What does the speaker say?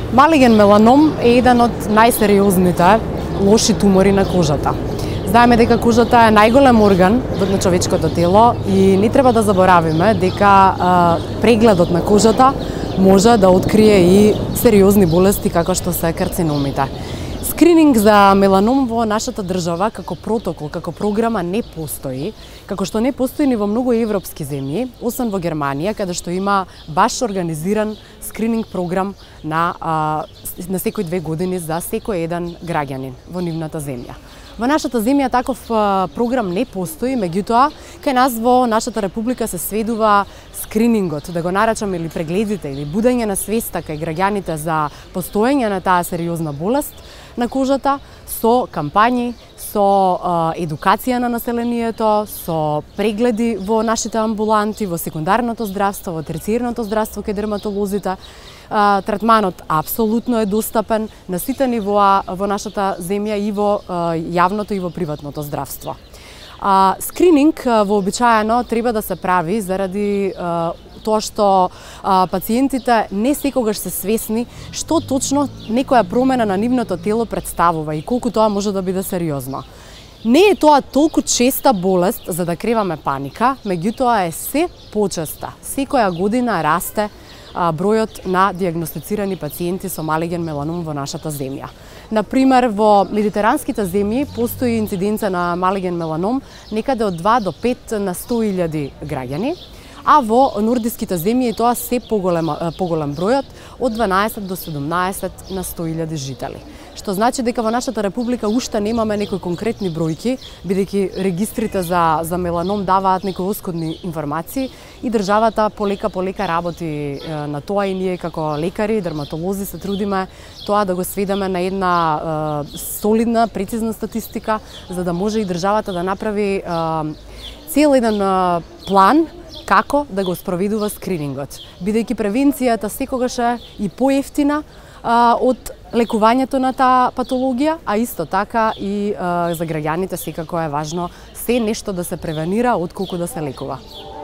Малиген меланом е еден од најсериозните лоши тумори на кожата. Знаеме дека кожата е најголем орган на човечкото тело и не треба да заборавиме дека прегледот на кожата може да открие и сериозни болести како што се карциномите. Скрининг за меланом во нашата држава како протокол, како програма не постои, како што не постои ни во многу европски земји, освен во Германија, каде што има баш организиран скрининг програм на секои 2 години за секој еден граѓанин во нивната земја. Во нашата земја таков програм не постои, меѓутоа кај нас во нашата република се сведува скринингот, да го наречаме или прегледите или будење на свеста кај граѓаните за постоење на таа сериозна болест на кожата со кампањи, со едукација на населението, со прегледи во нашите амбуланти, во секундарното здравство, во терцијерното здравство кај дерматолозите. Третманот апсолутно е достапен на сите нивоа во нашата земја и во јавното и во приватното здравство. Скрининг вообичаено треба да се прави заради тоа што пациентите не секогаш се свесни што точно некоја промена на нивното тело представува и колку тоа може да биде сериозно. Не е тоа толку честа болест за да креваме паника, меѓутоа е се почеста. Секоја година расте бројот на дијагностицирани пациенти со малиген меланом во нашата земја. Например, во медитеранските земји постои инциденца на малиген меланом некаде од 2 до 5 на 100.000 граѓани, а во нордиските земји тоа се поголем бројот од 12 до 17 на 100.000 жители. Што значи дека во нашата република уште немаме некои конкретни бројки, бидејќи регистрите за меланом даваат некои оскудни информации и државата полека работи на тоа и ние како лекари, дерматолози се трудиме тоа да го сведеме на една солидна, прецизна статистика, за да може и државата да направи цел еден план како да го спроведува скринингот, бидејќи превенцијата секогаш е и поевтина од лекувањето на таа патологија, а исто така и за граѓаните секако е важно се нешто да се превенира отколку да се лекува.